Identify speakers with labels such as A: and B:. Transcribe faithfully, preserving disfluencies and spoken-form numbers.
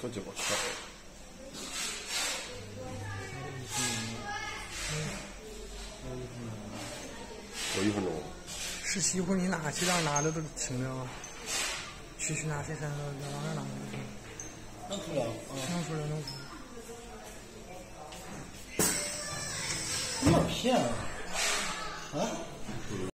A: 出去不可以。有一分钟。
B: 十七户你哪去让拿的都停着吗？去去哪谁山上往哪拿的？
C: 能出来了，
B: 能出来能出来。
C: 有点骗啊！啊？